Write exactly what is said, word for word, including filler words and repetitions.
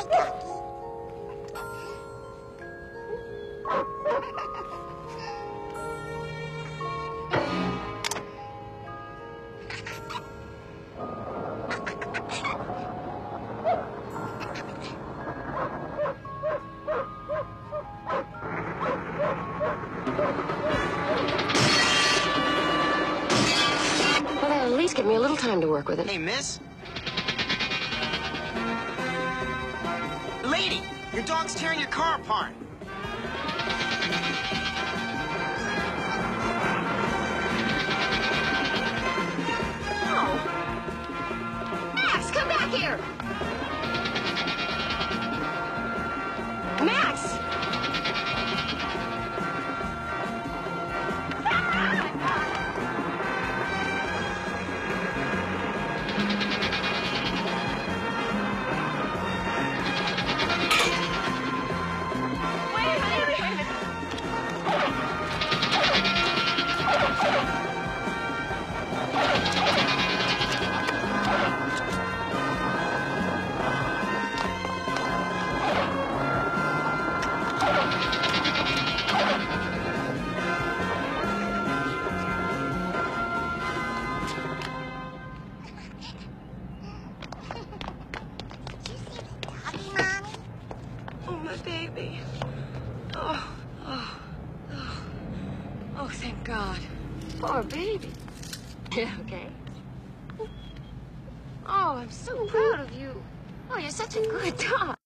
Well, that'll at least give me a little time to work with him. Hey, miss? Lady, your dog's tearing your car apart. Max, come back here! Max! Oh, my baby. Oh, oh, oh. Oh, thank God. Poor baby. Yeah, okay. Oh, I'm so proud of you. Oh, you're such a good dog.